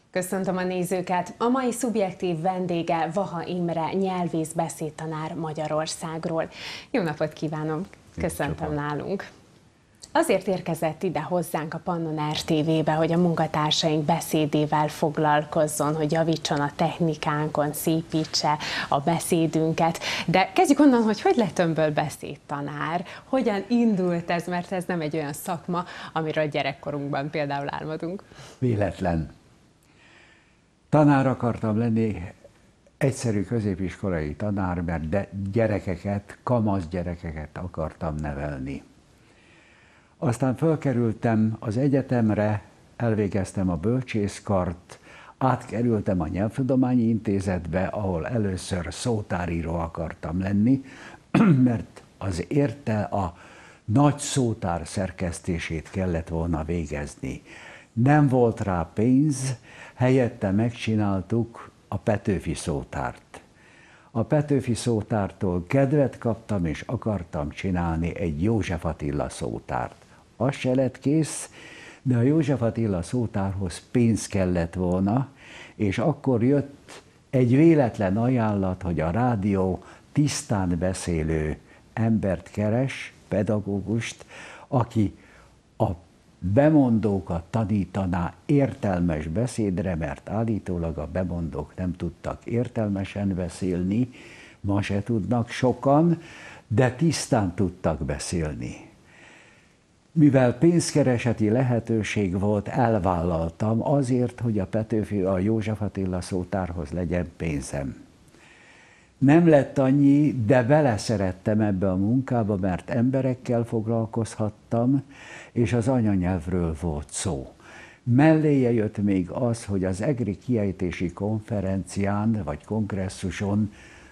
Köszöntöm a nézőket! A mai szubjektív vendége Vaha Imre, nyelvész, beszédtanár Magyarországról. Jó napot kívánok! Köszöntöm nálunk! Azért érkezett ide hozzánk a Pannon RTV-be, hogy a munkatársaink beszédével foglalkozzon, hogy javítson a technikánkon, szépítse a beszédünket. De kezdjük onnan, hogy lett önből beszédtanár? Hogyan indult ez, mert ez nem egy olyan szakma, amiről gyerekkorunkban például álmodunk. Véletlen. Tanár akartam lenni, egyszerű középiskolai tanár, mert gyerekeket, kamasz gyerekeket akartam nevelni. Aztán fölkerültem az egyetemre, elvégeztem a bölcsészkart, átkerültem a Nyelvtudományi Intézetbe, ahol először szótáríró akartam lenni, mert az érte a nagy szótár szerkesztését kellett volna végezni. Nem volt rá pénz, helyette megcsináltuk a Petőfi szótárt. A Petőfi szótártól kedvet kaptam, és akartam csinálni egy József Attila szótárt. Az se lett kész, de a József Attila szótárhoz pénz kellett volna, és akkor jött egy véletlen ajánlat, hogy a rádió tisztán beszélő embert keres, pedagógust, aki a bemondókat tanítaná értelmes beszédre, mert állítólag a bemondók nem tudtak értelmesen beszélni, ma se tudnak sokan, de tisztán tudtak beszélni. Mivel pénzkereseti lehetőség volt, elvállaltam azért, hogy a József Attila szótárhoz legyen pénzem. Nem lett annyi, de beleszerettem ebbe a munkába, mert emberekkel foglalkozhattam, és az anyanyelvről volt szó. Melléje jött még az, hogy az EGRI kiejtési konferencián, vagy kongresszuson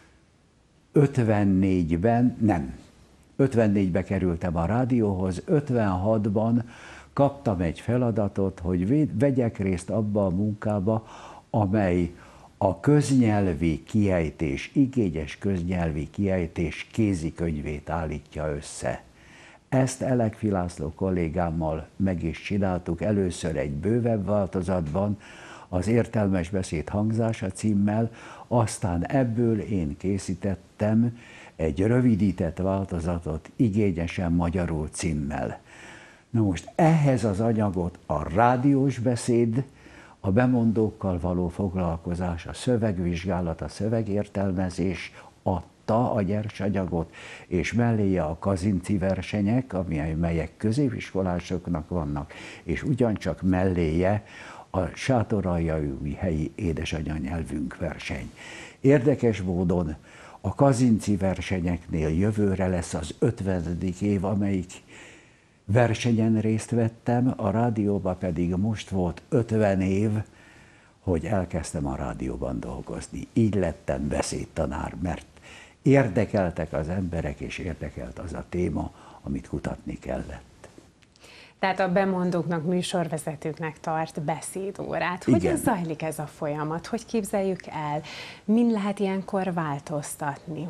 54-be kerültem a rádióhoz, 56-ban kaptam egy feladatot, hogy vegyek részt abba a munkába, amely a köznyelvi kiejtés, igényes köznyelvi kiejtés kézikönyvét állítja össze. Ezt Elekfi László kollégámmal meg is csináltuk, először egy bővebb változatban, az Értelmes beszéd hangzása címmel, aztán ebből én készítettem egy rövidített változatot Igényesen magyarul címmel. Na most ehhez az anyagot a rádiós beszéd, a bemondókkal való foglalkozás, a szövegvizsgálat, a szövegértelmezés adta a nyersanyagot, és melléje a Kazinczy versenyek, amelyek középiskolásoknak vannak, és ugyancsak melléje a Sátoraljaújhelyi édesanyanyelvünk verseny. Érdekes módon a Kazinczy versenyeknél jövőre lesz az 50. év, amelyik versenyen részt vettem, a rádióban pedig most volt 50 év, hogy elkezdtem a rádióban dolgozni. Így lettem beszédtanár, mert érdekeltek az emberek, és érdekelt az a téma, amit kutatni kellett. Tehát a bemondóknak, műsorvezetőknek tart beszédórát. Hogyan zajlik ez a folyamat? Hogy képzeljük el? Min lehet ilyenkor változtatni?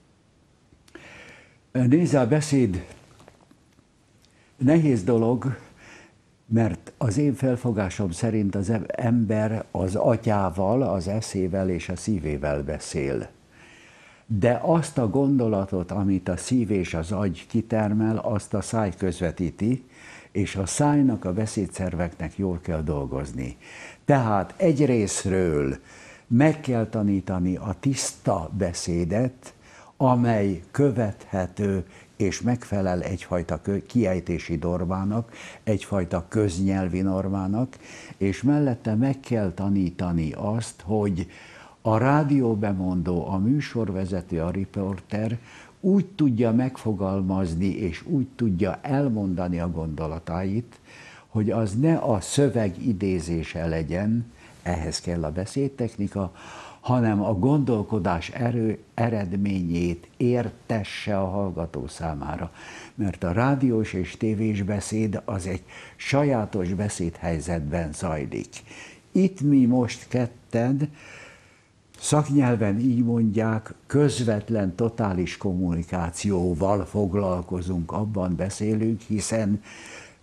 Nézze, a beszéd nehéz dolog, mert az én felfogásom szerint az ember az agyával, az eszével és a szívével beszél. De azt a gondolatot, amit a szív és az agy kitermel, azt a száj közvetíti, és a szájnak, a beszédszerveknek jól kell dolgozni. Tehát egyrészről meg kell tanítani a tiszta beszédet, amely követhető és megfelel egyfajta kiejtési normának, egyfajta köznyelvi normának, és mellette meg kell tanítani azt, hogy a rádióbemondó, a műsorvezető, a riporter úgy tudja megfogalmazni, és úgy tudja elmondani a gondolatait, hogy az ne a szöveg idézése legyen, ehhez kell a beszédtechnika, hanem a gondolkodás eredményét értesse a hallgató számára. Mert a rádiós és tévés beszéd az egy sajátos beszédhelyzetben zajlik. Itt mi most ketten, szaknyelven így mondják, közvetlen, totális kommunikációval foglalkozunk, abban beszélünk, hiszen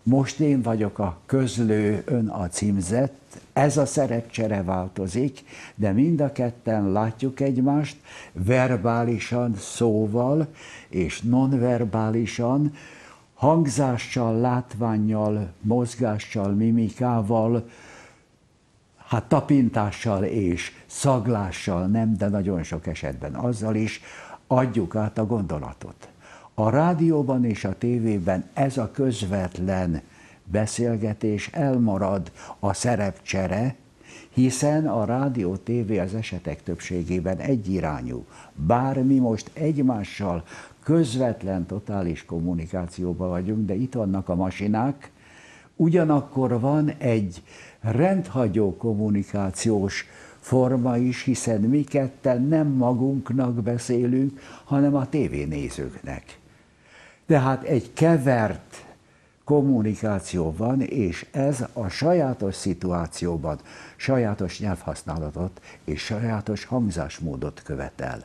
most én vagyok a közlő, ön a címzett, ez a szerepcsere változik, de mind a ketten látjuk egymást verbálisan, szóval és nonverbálisan, hangzással, látvánnyal, mozgással, mimikával, hát tapintással és szaglással nem, de nagyon sok esetben azzal is adjuk át a gondolatot. A rádióban és a tévében ez a közvetlen beszélgetés elmarad, a szerepcsere, hiszen a rádió, tévé az esetek többségében egyirányú. Bár mi most egymással közvetlen, totális kommunikációban vagyunk, de itt vannak a masinák, ugyanakkor van egy rendhagyó kommunikációs forma is, hiszen mi ketten nem magunknak beszélünk, hanem a tévénézőknek. Tehát egy kevert kommunikáció van, és ez a sajátos szituációban sajátos nyelvhasználatot és sajátos hangzásmódot követel.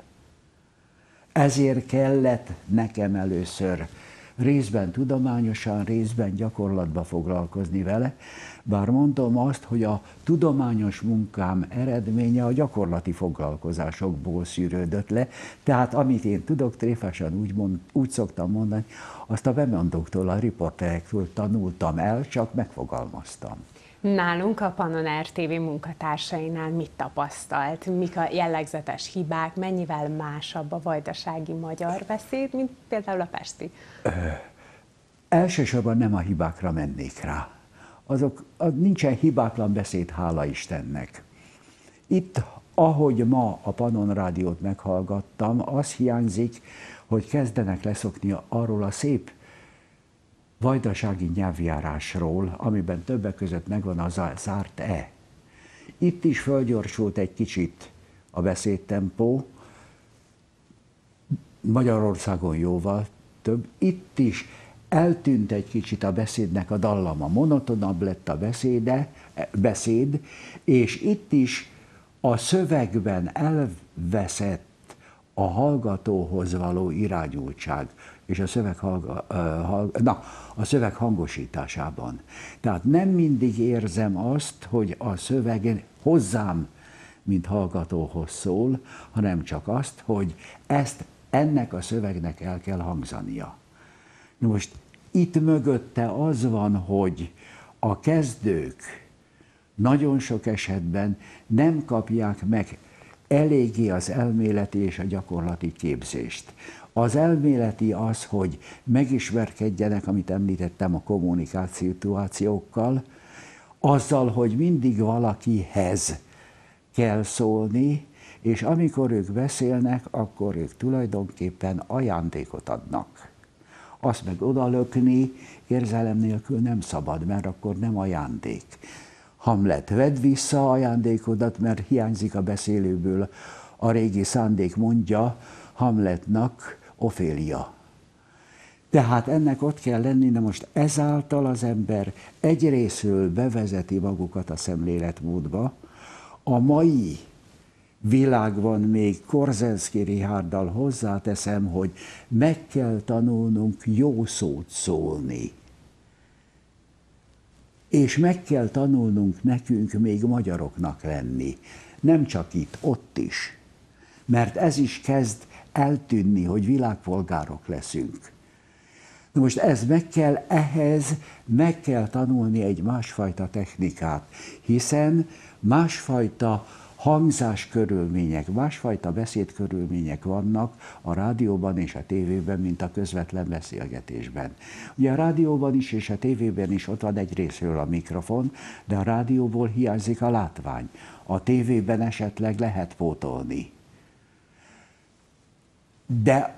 Ezért kellett nekem először részben tudományosan, részben gyakorlatba foglalkozni vele, bár mondom azt, hogy a tudományos munkám eredménye a gyakorlati foglalkozásokból szűrődött le, tehát amit én tudok, tréfásan úgy szoktam mondani, azt a bemondóktól, a riporterektől tanultam el, csak megfogalmaztam. Nálunk a Pannon RTV munkatársainál mit tapasztalt? Mik a jellegzetes hibák? Mennyivel másabb a vajdasági magyar beszéd, mint például a pesti? Elsősorban nem a hibákra mennék rá. Nincsen hibátlan beszéd, hála Istennek. Itt, ahogy ma a Pannon Rádiót meghallgattam, az hiányzik, hogy kezdenek leszokni arról a szép vajdasági nyelvjárásról, amiben többek között megvan a zárt E. Itt is fölgyorsult egy kicsit a beszédtempó, Magyarországon jóval több. Itt is eltűnt egy kicsit a beszédnek a dallama, monotonabb lett a beszéd, és itt is a szövegben elveszett a hallgatóhoz való irányultság, és a szöveg hangosításában. Tehát nem mindig érzem azt, hogy a szöveg hozzám, mint hallgatóhoz szól, hanem csak azt, hogy ennek a szövegnek el kell hangzania. Most itt mögötte az van, hogy a kezdők nagyon sok esetben nem kapják meg eléggé az elméleti és a gyakorlati képzést. Az elméleti az, hogy megismerkedjenek, amit említettem, a kommunikációkkal, azzal, hogy mindig valakihez kell szólni, és amikor ők beszélnek, akkor ők tulajdonképpen ajándékot adnak. Azt meg odalökni érzelem nélkül nem szabad, mert akkor nem ajándék. Hamlet, vedd vissza ajándékodat, mert hiányzik a beszélőből a régi szándék, mondja Hamletnak Ofélia. Tehát ennek ott kell lenni, de most ezáltal az ember egyrészről bevezeti magukat a szemléletmódba. A mai világban még Korzeniowski Richárddal hozzáteszem, hogy meg kell tanulnunk jó szót szólni. És meg kell tanulnunk nekünk még magyaroknak lenni. Nem csak itt, ott is. Mert ez is kezd eltűnni, hogy világpolgárok leszünk. Na most ehhez meg kell tanulni egy másfajta technikát, hiszen másfajta hangzáskörülmények, másfajta beszédkörülmények vannak a rádióban és a tévében, mint a közvetlen beszélgetésben. Ugye a rádióban is és a tévében is ott van egy részről a mikrofon, de a rádióból hiányzik a látvány. A tévében esetleg lehet pótolni. De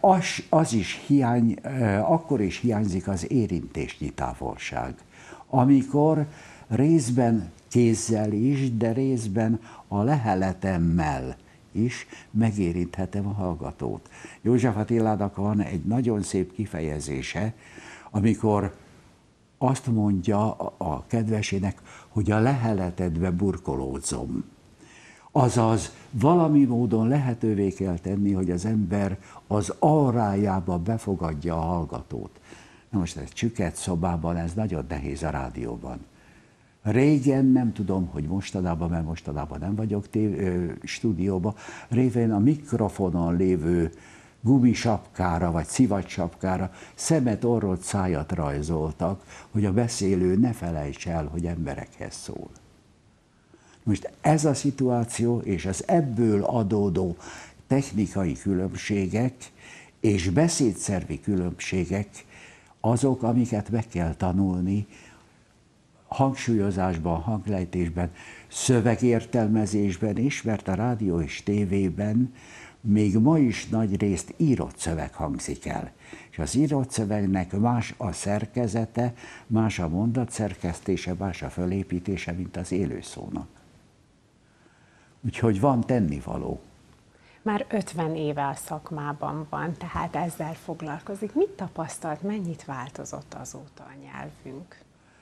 akkor is hiányzik az érintésnyi távolság, amikor részben kézzel is, de részben a leheletemmel is megérinthetem a hallgatót. József Attilának van egy nagyon szép kifejezése, amikor azt mondja a kedvesének, hogy a leheletedbe burkolódzom. Azaz valami módon lehetővé kell tenni, hogy az ember az aurájába befogadja a hallgatót. Na most ez csüket szobában, ez nagyon nehéz a rádióban. Régen, nem tudom, hogy mostanában, mert mostanában nem vagyok stúdióban, régen a mikrofonon lévő gumisapkára vagy szivacsapkára szemet, orrot, szájat rajzoltak, hogy a beszélő ne felejts el, hogy emberekhez szól. Most ez a szituáció és az ebből adódó technikai különbségek és beszédszervi különbségek azok, amiket meg kell tanulni hangsúlyozásban, hanglejtésben, szövegértelmezésben is, mert a rádió és tévében még ma is nagy részt írott szöveg hangzik el. És az írott szövegnek más a szerkezete, más a mondatszerkesztése, más a fölépítése, mint az élőszónak. Úgyhogy van tennivaló. Már 50 éve a szakmában van, tehát ezzel foglalkozik. Mit tapasztalt, mennyit változott azóta a nyelvünk?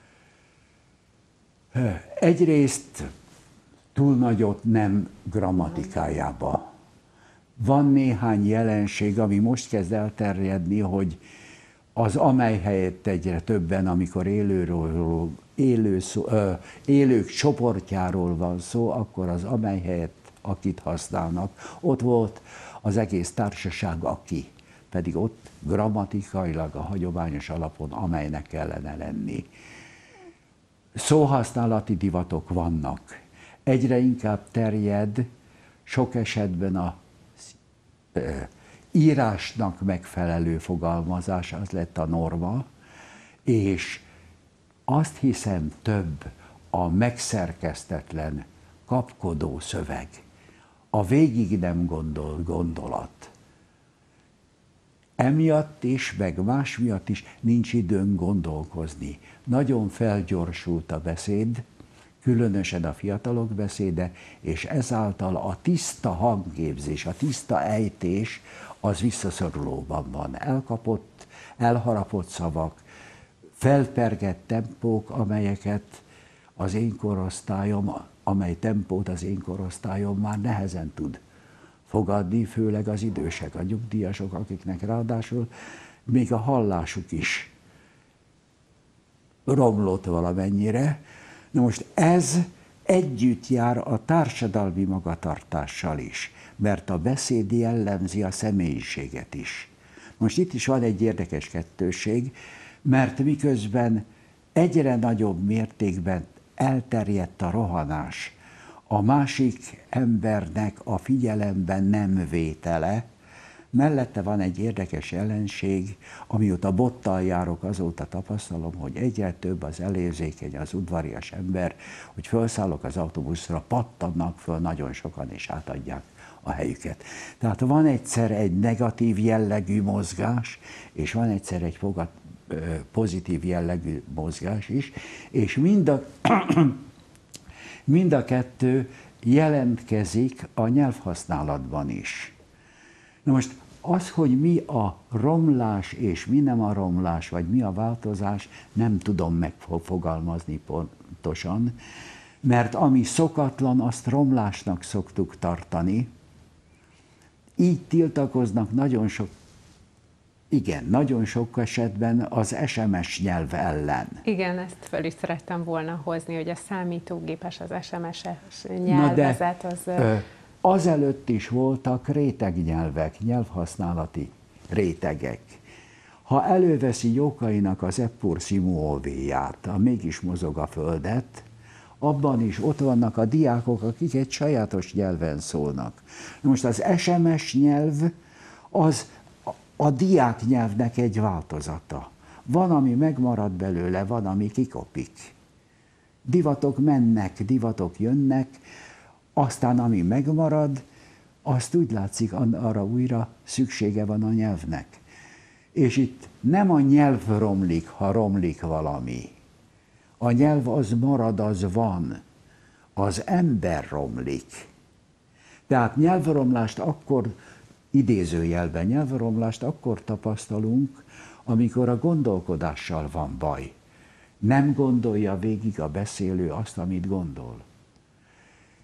Egyrészt túl nagyot nem grammatikájába. Van néhány jelenség, ami most kezd elterjedni, hogy az amely helyett egyre többen, amikor élők csoportjáról van szó, akkor az amely helyett akit használnak. Ott volt az egész társaság aki, pedig ott grammatikailag a hagyományos alapon amelynek kellene lenni. Szóhasználati divatok vannak. Egyre inkább terjed sok esetben a írásnak megfelelő fogalmazás, az lett a norma, és azt hiszem több a megszerkesztetlen, kapkodó szöveg, a végig nem gondolt gondolat. Emiatt is, meg más miatt is nincs időnk gondolkozni. Nagyon felgyorsult a beszéd, különösen a fiatalok beszéde, és ezáltal a tiszta hangképzés, a tiszta ejtés az visszaszorulóban van. Elkapott, elharapott szavak, felpergett tempók, amelyeket az én korosztályom, amely tempót az én korosztályom már nehezen tud fogadni, főleg az idősek, a nyugdíjasok, akiknek ráadásul még a hallásuk is romlott valamennyire. Na most ez együtt jár a társadalmi magatartással is, mert a beszéd jellemzi a személyiséget is. Most itt is van egy érdekes kettőség, mert miközben egyre nagyobb mértékben elterjedt a rohanás, a másik embernek a figyelemben nem vétele, mellette van egy érdekes jelenség, amióta bottal járok, azóta tapasztalom, hogy egyre több az elérzékeny, az udvarias ember, hogy felszállok az autóbuszra, pattannak föl nagyon sokan, és átadják a helyüket. Tehát van egyszer egy negatív jellegű mozgás, és van egyszer egy pozitív jellegű mozgás is, és mind a kettő jelentkezik a nyelvhasználatban is. Na most az, hogy mi a romlás és mi nem a romlás, vagy mi a változás, nem tudom megfogalmazni pontosan, mert ami szokatlan, azt romlásnak szoktuk tartani. Így tiltakoznak nagyon sok esetben az SMS nyelv ellen. Igen, ezt fel is szerettem volna hozni, hogy a számítógépes, az SMS-es nyelvezet az... Azelőtt is voltak rétegnyelvek, nyelvhasználati rétegek. Ha előveszi Jókainak az Eppur Simuovéját, a Mégis mozog a földet, abban is ott vannak a diákok, akik egy sajátos nyelven szólnak. Most az SMS nyelv az a diák nyelvnek egy változata. Van, ami megmarad belőle, van, ami kikopik. Divatok mennek, divatok jönnek, aztán ami megmarad, azt úgy látszik, arra újra szüksége van a nyelvnek. És itt nem a nyelv romlik, ha romlik valami. A nyelv az marad, az van. Az ember romlik. Tehát nyelvromlást akkor, idézőjelben nyelvromlást akkor tapasztalunk, amikor a gondolkodással van baj. Nem gondolja végig a beszélő azt, amit gondol.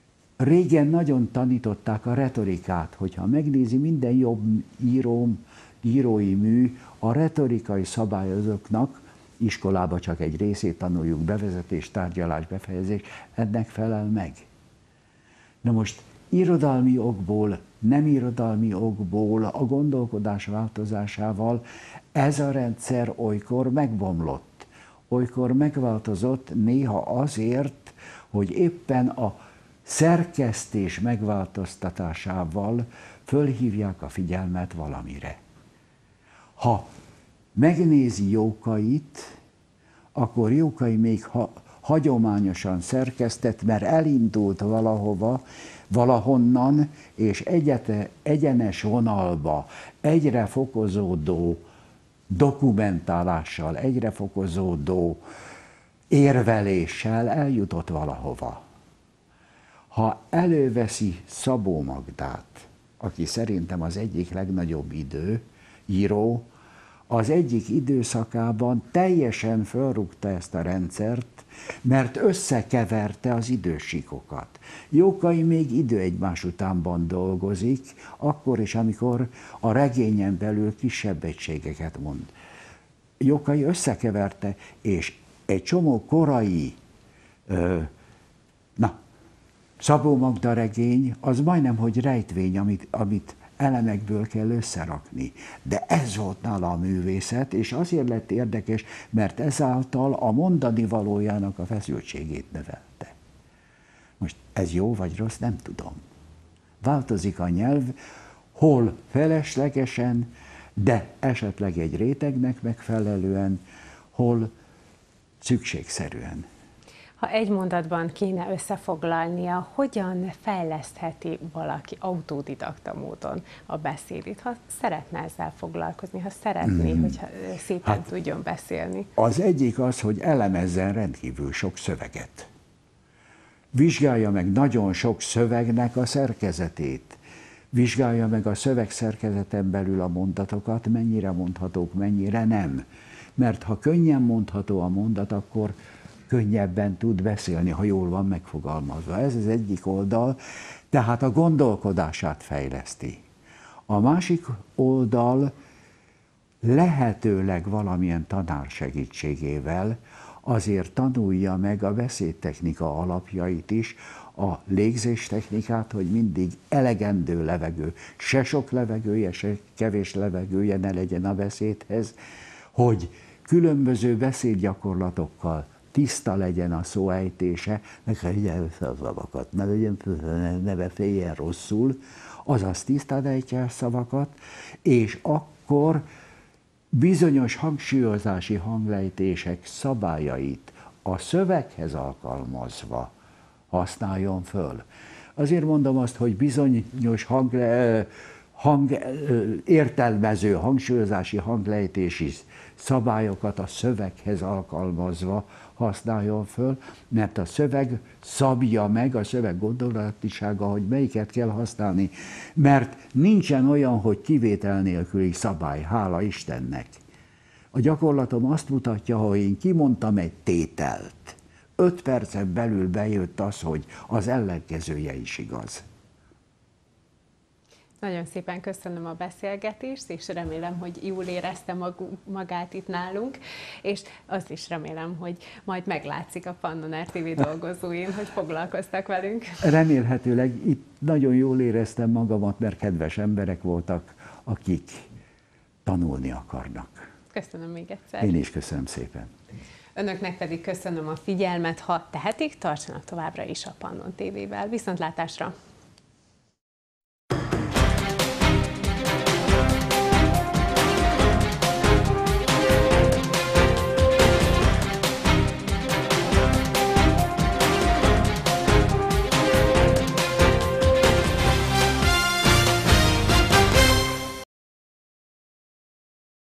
Régen nagyon tanították a retorikát, hogyha megnézi minden jobb íróm, írói mű a retorikai szabályozóknak, iskolába csak egy részét tanuljuk, bevezetés, tárgyalás, befejezés, ennek felel meg. Na most irodalmi okból, nem irodalmi okból, a gondolkodás változásával ez a rendszer olykor megbomlott, olykor megváltozott, néha azért, hogy éppen a szerkesztés megváltoztatásával fölhívják a figyelmet valamire. Ha megnézi Jókait, akkor Jókai még hagyományosan szerkesztett, mert elindult valahova, valahonnan, és egyenes vonalba, egyre fokozódó dokumentálással, egyre fokozódó érveléssel eljutott valahova. Ha előveszi Szabó Magdát, aki szerintem az egyik legnagyobb író, az egyik időszakában teljesen fölrúgta ezt a rendszert, mert összekeverte az idősíkokat. Jókai még idő egymás utánban dolgozik, akkor is, amikor a regényen belül kisebb egységeket mond. Jókai összekeverte, és egy csomó korai, Szabó Magda regény, az majdnem, hogy rejtvény, amit elemekből kell összerakni. De ez volt nála a művészet, és azért lett érdekes, mert ezáltal a mondani valójának a feszültségét növelte. Most ez jó vagy rossz, nem tudom. Változik a nyelv, hol feleslegesen, de esetleg egy rétegnek megfelelően, hol szükségszerűen. Ha egy mondatban kéne összefoglalnia, hogyan fejlesztheti valaki autodidakta módon a beszédét, ha szeretne ezzel foglalkozni, ha szeretné, hogyha szépen tudjon beszélni? Az egyik az, hogy elemezzen rendkívül sok szöveget. Vizsgálja meg nagyon sok szövegnek a szerkezetét. Vizsgálja meg a szövegszerkezeten belül a mondatokat, mennyire mondhatók, mennyire nem. Mert ha könnyen mondható a mondat, akkor könnyebben tud beszélni, ha jól van megfogalmazva. Ez az egyik oldal, tehát a gondolkodását fejleszti. A másik oldal lehetőleg valamilyen tanár segítségével azért tanulja meg a beszédtechnika alapjait is, a légzéstechnikát, hogy mindig elegendő levegő, se sok levegője, se kevés levegője ne legyen a beszédhez, hogy különböző beszédgyakorlatokkal tiszta legyen a szóejtése, ne legyen össze a szavakat, ne beszéljen rosszul, azaz tisztán ejtje a szavakat, és akkor bizonyos hangsúlyozási hanglejtések szabályait a szöveghez alkalmazva használjon föl. Azért mondom azt, hogy bizonyos értelmező hangsúlyozási hanglejtési szabályokat a szöveghez alkalmazva használjon föl, mert a szöveg szabja meg, a szöveg gondolatisága, hogy melyiket kell használni, mert nincsen olyan, hogy kivétel nélküli szabály, hála Istennek. A gyakorlatom azt mutatja, hogy én kimondtam egy tételt, 5 percen belül bejött az, hogy az ellenkezője is igaz. Nagyon szépen köszönöm a beszélgetést, és remélem, hogy jól érezte magát itt nálunk, és azt is remélem, hogy majd meglátszik a Pannon RTV dolgozóin, hogy foglalkoztak velünk. Remélhetőleg itt nagyon jól éreztem magamat, mert kedves emberek voltak, akik tanulni akarnak. Köszönöm még egyszer. Én is köszönöm szépen. Önöknek pedig köszönöm a figyelmet, ha tehetik, tartsanak továbbra is a Pannon TV-vel. Viszontlátásra!